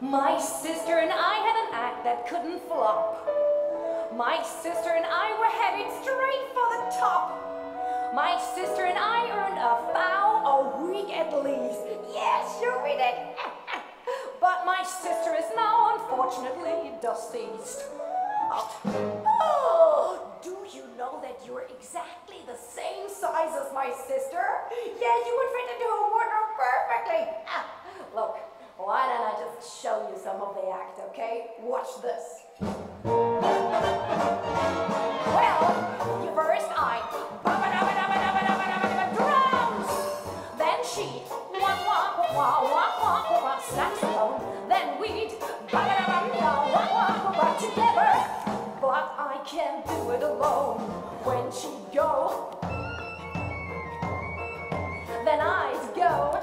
My sister and I had an act that couldn't flop. My sister and I were headed straight for the top. My sister and I earned $1,000 a week at least. Yes, sure we did. But my sister is now unfortunately deceased. Oh, do you know that you're exactly the same size as my sister? Yeah, you would fit into a wardrobe perfectly. Look, why don't I just show you some of the act, okay? Watch this. Well, first I drums, then she saxophone, then we'd together. But I can't do it alone. When she'd go, then I'd go,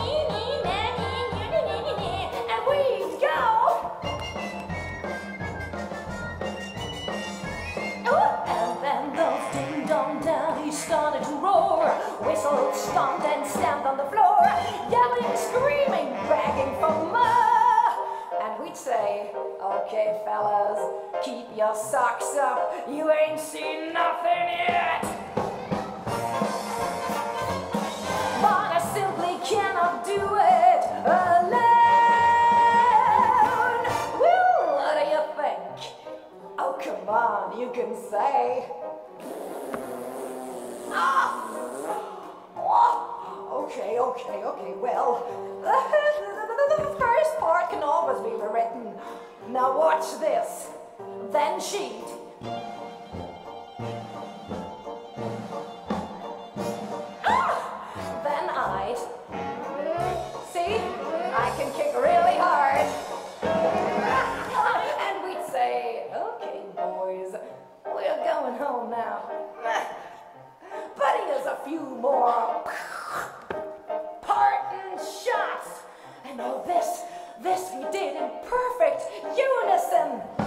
and we'd go. And then those ding-dong daddies started to roar, whistled, stomped, and stamped on the floor, yelling, screaming, begging for more. And we'd say, okay, fellas, keep your socks up, you ain't seen nothing yet. But I simply cannot do it alone. Well, what do you think? Oh, come on, you can say. Okay, well, the first part can always be rewritten. Now watch this. Then she'd then I'd see, I can kick really hard. And we'd say, okay, boys, we're going home now. But here's a few more parting shots. And oh, this we did in perfect unison.